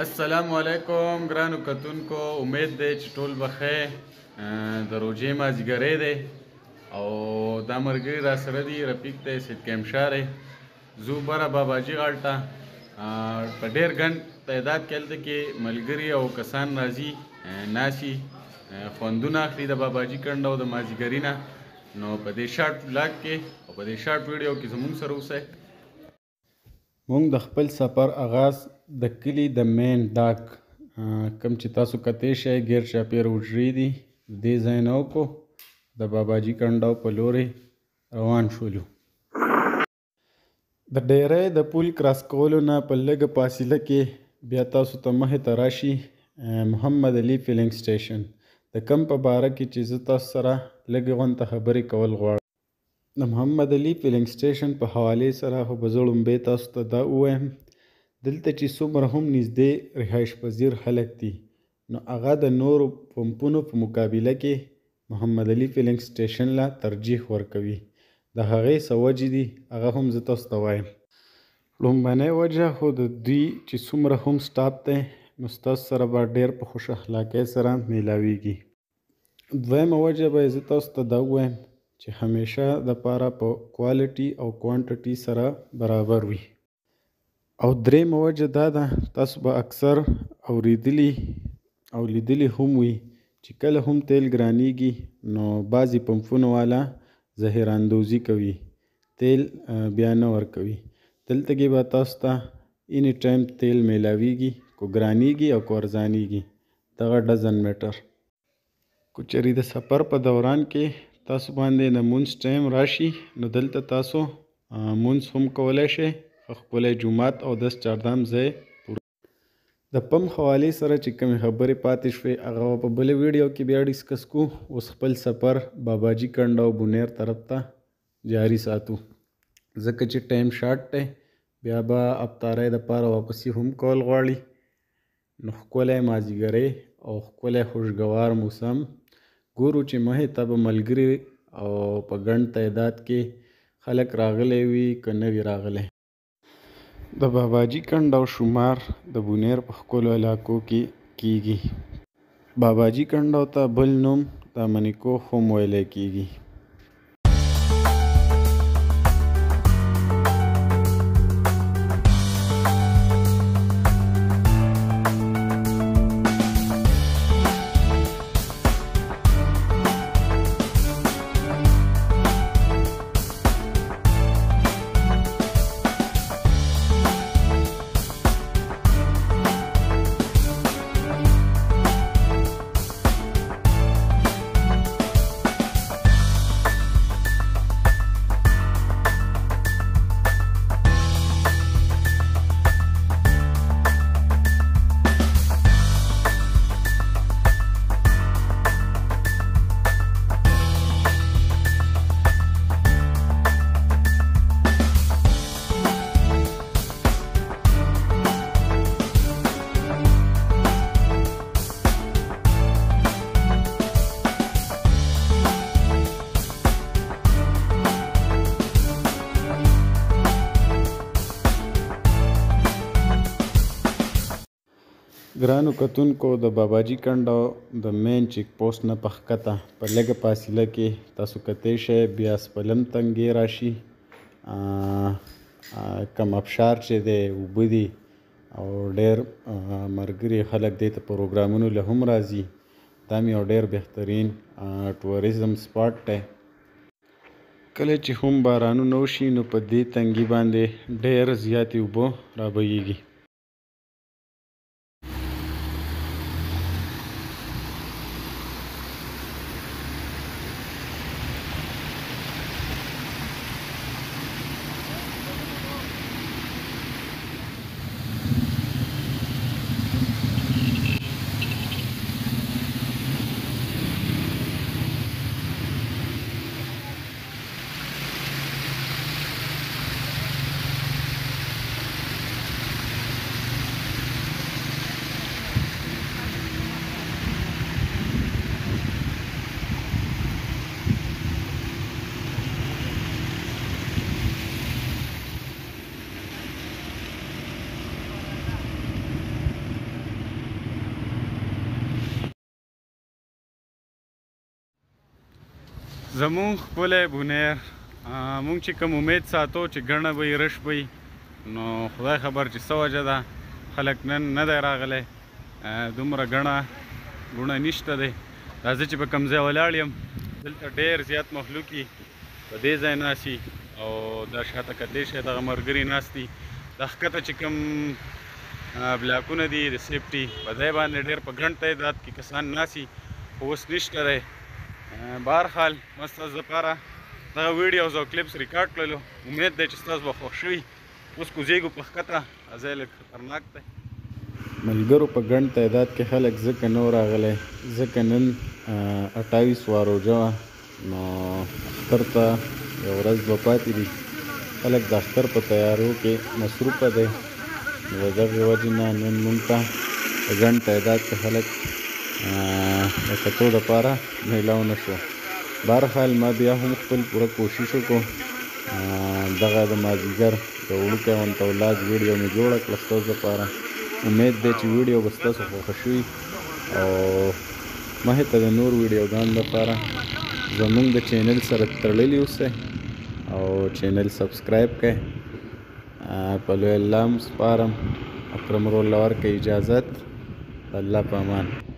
السلام علیکم ګرانو کتونکو، امید دی چې ټول بخیر. د روژې مازدیګری دی او دا ملګري را سره دي، رفیق دی، سید کمشار زو بره باباجي غاړ ته په ډېر ګڼ تعداد کې هلته کې ملګري او کسان راځي، ناسي خوندونه اخلي د باباجي کنډه او د مازدیګري نه. نو په دې شارټ ولاګ کې او په دې شارټ ویډیو کې زموږ سره اوسئ. مونږ د خپل سفر آغاز د کلي د مین ډاک کوم چې تاسو کتی شئ ګیر چاپېره حجرې دي، دې ځای نه وکړو د باباجي کنډو په لورې روان شولو. د ډیری د پول کراس کولو نه په لږه فاصله کې بیا تاسو ته مخې ته راشي محمد علي فیلنګ سټیشن، د کم په باره کې چې زه تاسو سره لږې غونته خبرې کول غواړم. د محمد علي فیلنګ سټیشن په حوالې سره خو به زه لومبی تاسو ته دا ووایم، دلته چې څومره هم نږدې رهایش پذیر خلک دي نو هغه د نورو پمپونو په مقابله کې محمد علي فیلنګ سټیشن له ترجیح ورکوي. د هغې څه وجې دي هغه هم زه تاسو ته وایم. لومبنۍ وجه خو د دوی چې څومره هم سټاپ دی نو ستاسو سره به ډېر په خوش اخلاقۍ سره میلاویږي. دویمه وجه به زه تاسو ته دا ووایم چې همیشه دپاره په کوالټي او کوانټټي سره برابر وي. او درېیمه وجه دا ده، تاسو به اکثر اوریدلی او لیدلی هم وي چې کله هم تیل ګرانیږي نو بعضې پمپونو والا ظاهر اندوزي کوي، تیل بیا نه ورکوي. دلته کې به تاسو ته اینی ټایم تیل میلاویږي، کو ګرانیږي او کو ارزانیږي، دغه ډزن میټر. کو چېرې د سفر په دوران کې تاسو باندې د مونځ ټایم راشي نو دلته تاسو مونځ هم کولی شئ، ښکلی جومات او دس چاردام ځای. د پم حوالې سره چې کومې خبرې پاتې شوې هغه په بله ویډیو کې بیا ډسکس کو. اوس خپل سفر باباجي کنډه او بونیر طرف ته جاري ساتو، ځکه چې ټایم شارټ دی، بیا به افطارۍ دپاره واپسي هم کول غواړي. نو ښکلی مازدیګری او ښکلی خوشګوار موسم ګورو چې مخې ته به ملګري او په ګڼ تعداد کې خلک راغلی وي که نه وي راغلی. د باباجي کنډ او شمار د بونیر په ښکلو علاقو کې کیږي. باباجي کنډو ته بل نوم د منیکوخ هم ویلی کیږي. ګرانو کتونکو، د باباجي کنډو د مین چیک پوسټ نه په ښکته په لږه فاصله کې تاسو کتی شئ، بیا سپلم تنګې راشي، کم ابشار چې دی اوبه دي او ډېر ملګري خلک دې ته پروګرامونو له هم راځي. دا مې یو ډېر بهترین ټوریزم سپاټ دی. کله چې هم بارانونه وشي نو په دې تنګي باندې ډېر زیاتې اوبه رابهیږي. زمون ښکلی بونیر مونږ چې کوم امید ساتو چې ګڼه به یې رش به یي نو خدای خبر چې څه وجه ده خلک نن نه دی راغلی دومره ګڼه نشته دی راځه چې په کوم ځای ولاړ یم دلته ډېر زیات مخلوقي په دې ځای ناست وي او دا شاته کتلی شئ دغه ملګري ناست دي دا ښکته چې کوم بلاکونه دي د سیفټي په ځای باندې ډېر په ګڼ تعداد کې کسان ناست وي خو اوس نشته دی بهرحال ما ستاسو دپاره دغه ویډیوز او کلیپس ریکارډ کړلو امید دی چې ستاسو به خوښ شوي اوس کوزیږو په ښکته ځای لږ خطرناک دی ملګرو په ګڼ تعداد کې خلک ځکه نه و راغلی ځکه نن 28 واروجه وه نو اختر ته یو ورځ به پاتې دي خلک د اختر په تیارو کې مصروفه دی نو د دغې وجې نه نن مونږ ته په ګڼ تعداد کې خلک د کتو دپاره میلاو نه شو بهرحال ما بیا هم خپل پوره کوشش وکړو دغه د مازدیګر د وړوکی غونته ولاګ ویډیو مې جوړه کړه ستاسو دپاره امید دی چې ویډیو به ستاسو خوښه شوي او مخې ته د نور ویډیوګانو لپاره زموږ د چینل سره تړلي اوسئ او چینل سبسکرایب کړئ په لوی الله هم سپارم اکرم ورور له ورکړئ اجازت الله په امان